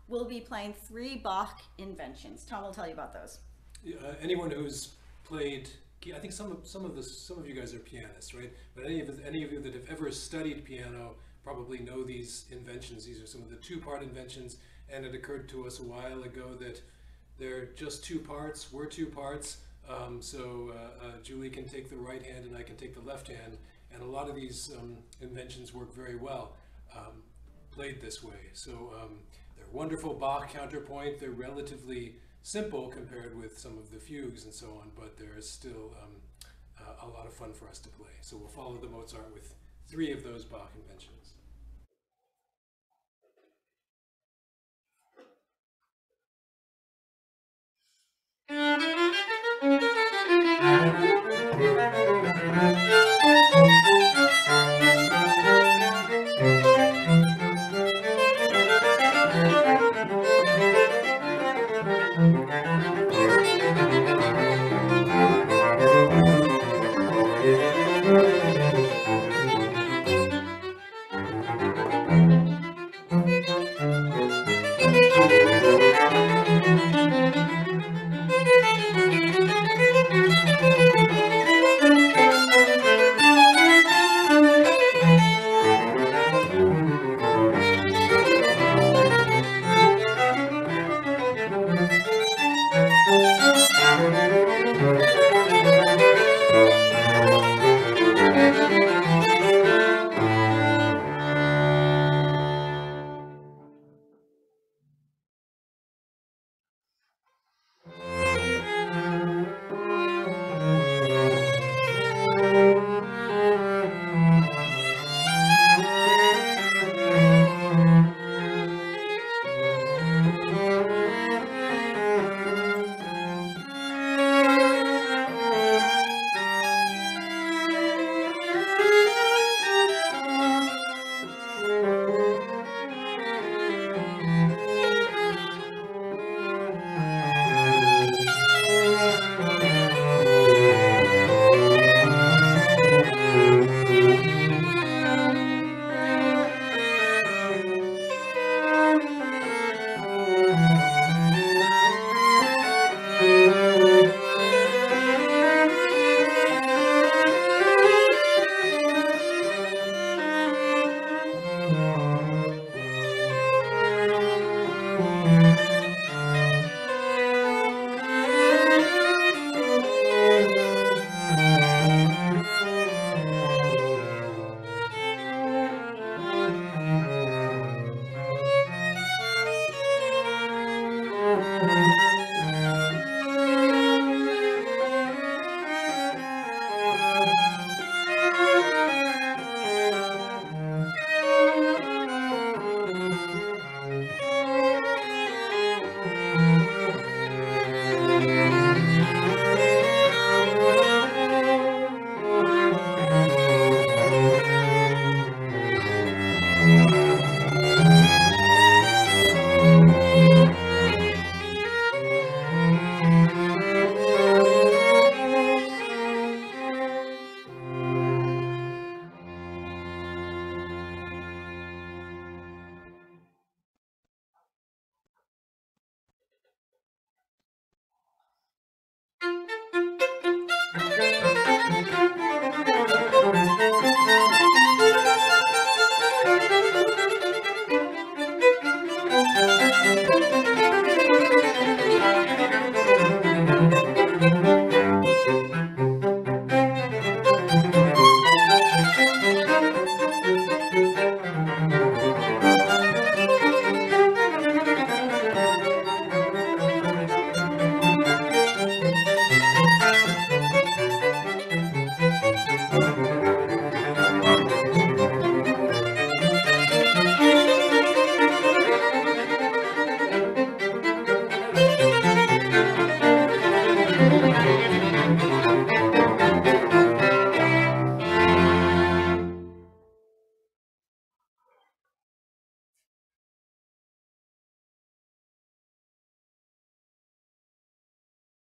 we'll be playing Three Bach Inventions. Tom will tell you about those. Anyone who's played, I think some of you guys are pianists, right? But any of you that have ever studied piano probably know these inventions. These are some of the two-part inventions, and it occurred to us a while ago that they're just two parts. We're two parts. Julie can take the right hand and I can take the left hand, and a lot of these inventions work very well played this way. So they're wonderful Bach counterpoint. They're relatively simple compared with some of the fugues and so on, but there's still a lot of fun for us to play. So we'll follow the Mozart with 3 of those Bach inventions.